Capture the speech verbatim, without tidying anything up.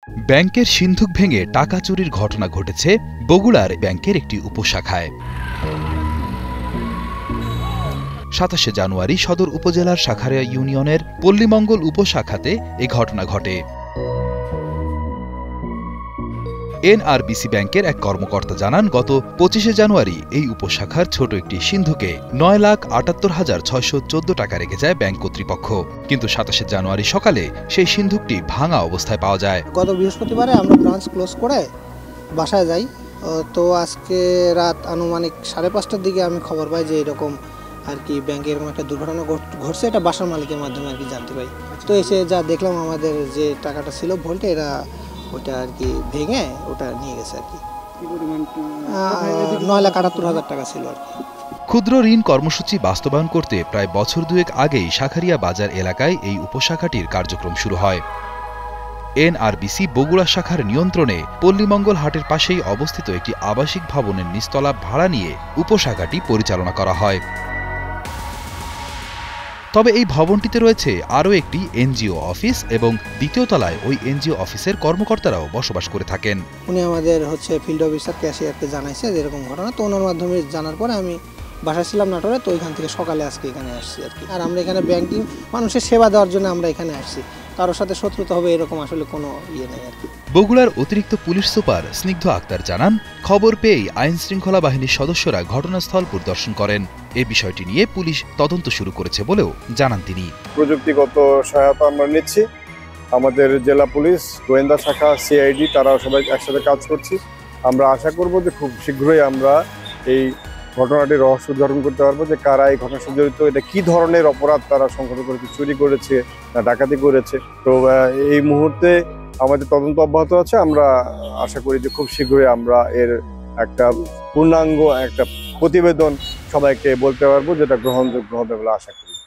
ব্যাংকের সিন্ধুক ভেঙে টাকা চুরির ঘটনা ঘটেছে বগুড়ার ব্যাংকের একটি উপশাখায়। সাতাশে জানুয়ারি সদর উপজেলার শাখারিয়া ইউনিয়নের পল্লীমঙ্গল উপশাখাতে এ ঘটনা ঘটে। এনআরবিসি ব্যাংকের এক কর্মকর্তা জানান, গত পঁচিশে জানুয়ারি এই উপশাখার ছোট একটি সিন্ধুকে নয় লাখ আটাত্তর হাজার ছয়শ চোদ্দ টাকা রেখে যায় ব্যাংক কর্তৃপক্ষ। কিন্তু সাতাশে জানুয়ারি সকালে সেই সিন্ধুকটি ভাঙা অবস্থায় পাওয়া যায়। গত বৃহস্পতিবারে আমরা ব্রাঞ্চ ক্লোজ করে বাসায় যাই। তো আজকে রাত আনুমানিক সাড়ে পাঁচটার দিকে আমি খবর পাই যে এরকম আর কি ব্যাংকে এরকম একটা দুর্ঘটনা ঘটছে। এটা বাসার মালিকের মাধ্যমে আর কি জানতে পারি। তো এসে যা দেখলাম, আমাদের যে টাকাটা ছিল ভোল্টে, এরা ওটা আর কি ভেঙে ওটা নিয়ে গেছে আর কি। নয় লাখ আটাত্তর হাজার টাকা ছিল আর কি। ক্ষুদ্র ঋণ কর্মসূচি বাস্তবায়ন করতে প্রায় বছর দুয়েক আগেই শাখারিয়া বাজার এলাকায় এই উপশাখাটির কার্যক্রম শুরু হয়। এনআরবিসি বগুড়া শাখার নিয়ন্ত্রণে পল্লীমঙ্গল হাটের পাশেই অবস্থিত একটি আবাসিক ভবনের নিচতলা ভাড়া নিয়ে উপশাখাটি পরিচালনা করা হয়। তবে এই ভবনটিতে রয়েছে আরও একটি এনজিও অফিস এবং দ্বিতীয় তলায় ওই এনজিও অফিসের কর্মকর্তারাও বসবাস করে থাকেন। উনি আমাদের হচ্ছে ফিল্ড অফিসার ক্যাশিয়ারকে জানাইছে যে এরকম ঘটনা। তো ওনার মাধ্যমে জানার পরে আমি বাসায় ছিলাম নাটোরে। তো ওইখান থেকে সকালে আজকে এখানে আসছি আর কি। আর আমরা এখানে ব্যাংকিং মানুষের সেবা দেওয়ার জন্য আমরা এখানে আসছি। কারোর সাথে শত্রুতা হবে এরকম আসলে কোনো ইয়ে নেই আর কি। বগুড়ার অতিরিক্ত পুলিশ সুপার স্নিগ্ধ আক্তার জানান, খবর পেয়েই আইন শৃঙ্খলা বাহিনীর সদস্যরা ঘটনাস্থল পরিদর্শন করেন। এ বিষয়টি নিয়ে পুলিশ তদন্ত শুরু করেছে বলেও জানান তিনি। প্রযুক্তিগত সহায়তা আমরা নিচ্ছি। আমাদের জেলা পুলিশ, গোয়েন্দা শাখা, সিআইডি, তারা সবাই একসাথে কাজ করছি। আমরা আশা করব যে খুব শীঘ্রই আমরা এই ঘটনাটির রহস্য উদ্ঘাটন করতে পারবো, যে কারা এই ঘটনার সাথে জড়িত, এটা কি ধরনের অপরাধ তারা সংঘটন করেছে, চুরি করেছে না ডাকাতি করেছে। তো এই মুহূর্তে আমাদের তদন্ত অব্যাহত আছে। আমরা আশা করি যে খুব শীঘ্রই আমরা এর একটা পূর্ণাঙ্গ একটা প্রতিবেদন সবাইকে বলতে পারবো, যেটা গ্রহণযোগ্য হবে বলে আশা করি।